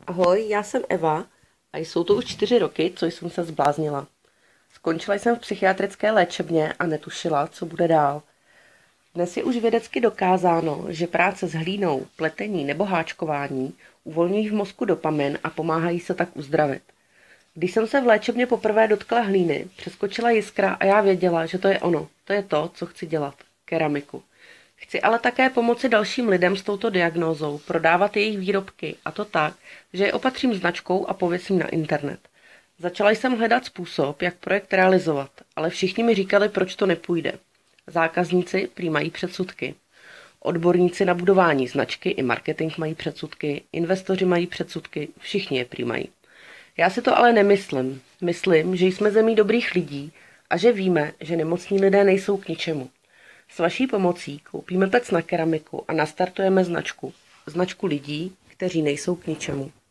Ahoj, já jsem Eva a jsou to už 4 roky, co jsem se zbláznila. Skončila jsem v psychiatrické léčebně a netušila, co bude dál. Dnes je už vědecky dokázáno, že práce s hlínou, pletení nebo háčkování uvolňují v mozku dopamin a pomáhají se tak uzdravit. Když jsem se v léčebně poprvé dotkla hlíny, přeskočila jiskra a já věděla, že to je ono, to je to, co chci dělat, keramiku. Chci ale také pomoci dalším lidem s touto diagnózou prodávat jejich výrobky, a to tak, že je opatřím značkou a pověsím na internet. Začala jsem hledat způsob, jak projekt realizovat, ale všichni mi říkali, proč to nepůjde. Zákazníci prý mají předsudky. Odborníci na budování značky i marketing mají předsudky, investoři mají předsudky, všichni je prý mají. Já si to ale nemyslím. Myslím, že jsme zemí dobrých lidí a že víme, že nemocní lidé nejsou k ničemu. S vaší pomocí koupíme pec na keramiku a nastartujeme značku. Značku lidí, kteří nejsou k ničemu.